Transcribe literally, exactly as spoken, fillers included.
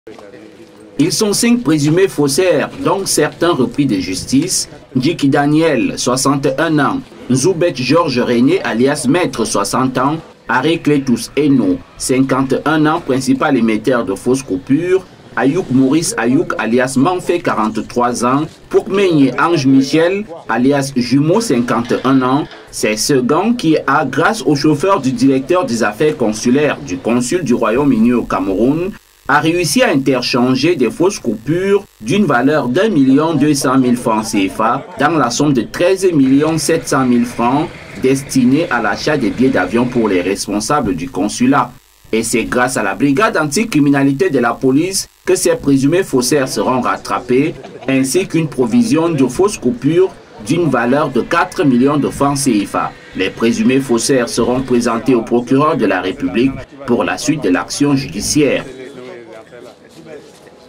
Ils sont cinq présumés faussaires, dont certains repris de justice. Djiki Daniel, soixante et un ans. Zoubet Georges René, alias Maître, soixante ans. Harry Cletus Eno, cinquante et un ans, principal émetteur de fausses coupures. Ayouk Maurice Ayouk, alias Manfé, quarante-trois ans. Poukmenye Ange Michel, alias Jumeau, cinquante et un ans. C'est ce gang qui a, grâce au chauffeur du directeur des affaires consulaires du consul du Royaume-Uni au Cameroun, a réussi à interchanger des fausses coupures d'une valeur d'un million deux cent mille francs C F A dans la somme de treize millions sept cent mille francs destinés à l'achat des billets d'avion pour les responsables du consulat. Et c'est grâce à la brigade anticriminalité de la police que ces présumés faussaires seront rattrapés, ainsi qu'une provision de fausses coupures d'une valeur de quatre millions de francs C F A. Les présumés faussaires seront présentés au procureur de la République pour la suite de l'action judiciaire.